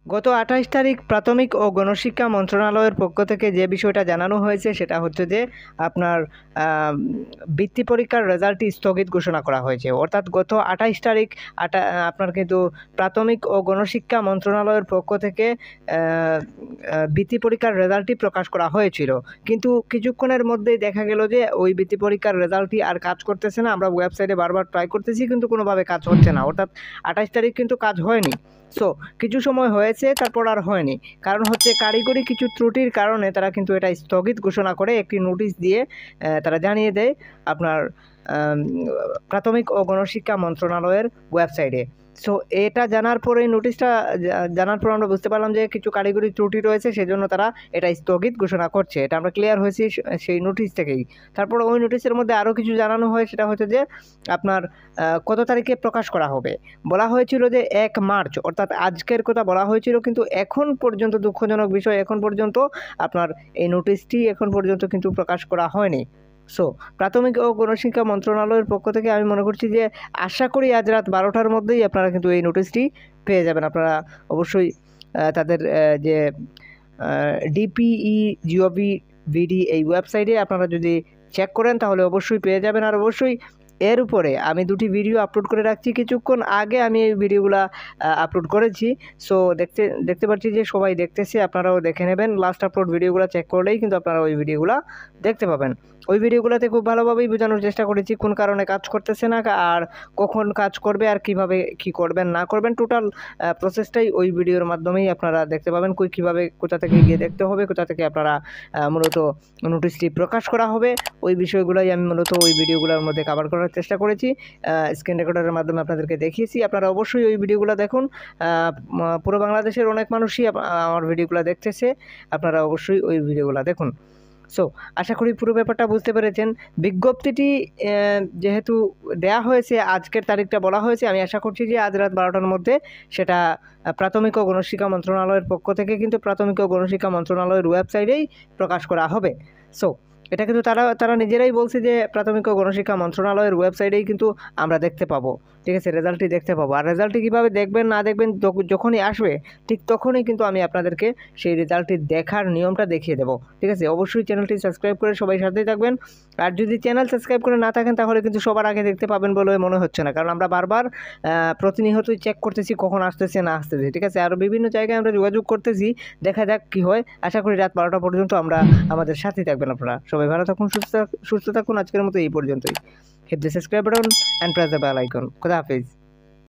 গত ২৮ তারিখ প্রাথমিক ও গণশিক্ষা মন্ত্রণালয়ের পক্ষ থেকে যে বিষয়টা জানানো হয়েছে সেটা হচ্ছে যে আপনার বৃত্তি পরীক্ষার রেজাল্টটি স্থগিত ঘোষণা করা হয়েছে। অর্থাৎ গত ২৮ তারিখ আপনার কিন্তু প্রাথমিক ও গণশিক্ষা মন্ত্রণালয়ের পক্ষ থেকে বৃত্তি পরীক্ষার রেজাল্টটি প্রকাশ করা হয়েছিল, কিন্তু কিছুক্ষণের মধ্যেই দেখা গেল যে ওই বৃত্তি পরীক্ষার রেজাল্টটি আর কাজ করতেছে না। আমরা ওয়েবসাইটে বারবার ট্রাই করতেছি কিন্তু কোনোভাবে কাজ হচ্ছে না। অর্থাৎ ২৮ তারিখ কিন্তু কাজ হয়নি। সো কিছু সময় হয়েছে, তারপর আর হয়নি। কারণ হচ্ছে কারিগরি কিছু ত্রুটির কারণে তারা কিন্তু এটা স্থগিত ঘোষণা করে একটি নোটিশ দিয়ে তারা জানিয়ে দেয় আপনার প্রাথমিক ও গণশিক্ষা মন্ত্রণালয়ের ওয়েবসাইটে। সো এটা জানার পরে নোটিশটা জানার পর আমরা বুঝতে পারলাম যে কিছু কারিগরি ত্রুটি রয়েছে, সেজন্য তারা এটা স্থগিত ঘোষণা করছে। এটা আমরা ক্লিয়ার হয়েছি সেই নোটিশ থেকেই। তারপর ওই নোটিশের মধ্যে আরও কিছু জানানো হয়, সেটা হচ্ছে যে আপনার কত তারিখে প্রকাশ করা হবে। বলা হয়েছিল যে ১ মার্চ, অর্থাৎ আজকের কথা বলা হয়েছিল, কিন্তু এখন পর্যন্ত দুঃখজনক বিষয়, এখন পর্যন্ত আপনার এই নোটিশটি এখন পর্যন্ত কিন্তু প্রকাশ করা হয়নি। সো প্রাথমিক ও গণশিক্ষা মন্ত্রণালয়ের পক্ষ থেকে আমি মনে করছি যে আশা করি আজ রাত ১২টার মধ্যেই আপনারা কিন্তু এই নোটিশটি পেয়ে যাবেন। আপনারা অবশ্যই তাদের যে DPE.gov.bd এই ওয়েবসাইটে আপনারা যদি চেক করেন তাহলে অবশ্যই পেয়ে যাবেন। আর অবশ্যই এর উপরে আমি 2টি ভিডিও আপলোড করে রাখছি, কিছুক্ষণ আগে আমি এই ভিডিওগুলো আপলোড করেছি। সো দেখতে পাচ্ছি যে সবাই দেখতেছে, আপনারাও দেখে নেবেন। লাস্ট আপলোড ভিডিওগুলো চেক করলেই কিন্তু আপনারা ওই ভিডিওগুলো দেখতে পাবেন। ওই ভিডিওগুলোতে খুব ভালোভাবেই বোঝানোর চেষ্টা করেছি কোন কারণে কাজ করতেছে না, আর কখন কাজ করবে, আর কিভাবে কি করবেন না করবেন, টোটাল প্রসেসটাই ওই ভিডিওর মাধ্যমেই আপনারা দেখতে পাবেন। কীভাবে কোথা থেকে গিয়ে দেখতে হবে, কোথা থেকে আপনারা মূলত নোটিশটি প্রকাশ করা হবে, ওই বিষয়গুলোই আমি মূলত ওই ভিডিওগুলোর মধ্যে কভার করার চেষ্টা করেছি। স্ক্রিন রেকর্ডারের মাধ্যমে আপনাদেরকে দেখিয়েছি। আপনারা অবশ্যই ওই ভিডিওগুলো দেখুন। পুরো বাংলাদেশের অনেক মানুষই আমার ভিডিওগুলো দেখতেছে, আপনারা অবশ্যই ওই ভিডিওগুলো দেখুন। সো আশা করি পুরো ব্যাপারটা বুঝতে পেরেছেন। বিজ্ঞপ্তিটি যেহেতু দেয়া হয়েছে, আজকের তারিখটা বলা হয়েছে, আমি আশা করছি যে আজ রাত 12টার মধ্যে সেটা প্রাথমিক ও গণশিক্ষা মন্ত্রণালয়ের পক্ষ থেকে কিন্তু প্রাথমিক ও গণশিক্ষা মন্ত্রণালয়ের ওয়েবসাইটেই প্রকাশ করা হবে। সো এটা কিন্তু তারা নিজেরাই বলছে যে প্রাথমিক ও গণশিক্ষা মন্ত্রণালয়ের ওয়েবসাইটেই কিন্তু আমরা দেখতে পাবো, ঠিক আছে, রেজাল্টটি দেখতে পাবো। আর রেজাল্টটি কীভাবে দেখবেন না দেখবেন যখনই আসবে ঠিক তখনই কিন্তু আমি আপনাদেরকে সেই রেজাল্টটি দেখার নিয়মটা দেখিয়ে দেবো, ঠিক আছে। অবশ্যই চ্যানেলটি সাবস্ক্রাইব করে সবাই সাথেই থাকবেন। আর যদি চ্যানেল সাবস্ক্রাইব করে না থাকেন তাহলে কিন্তু সবার আগে দেখতে পাবেন বলে মনে হচ্ছে না, কারণ আমরা বারবার প্রতিনিয়তই চেক করতেছি কখন আসতেছে না আসতেছে, ঠিক আছে। আরও বিভিন্ন জায়গায় আমরা যোগাযোগ করতেছি, দেখা যাক কী হয়। আশা করি রাত 12টা পর্যন্ত আমাদের সাথেই থাকবেন আপনারা। সবাই ভালো থাকুন, সুস্থ থাকুন। আজকের মতো এই পর্যন্তই। Hit the subscribe button and press the bell icon. Khuda Hafiz.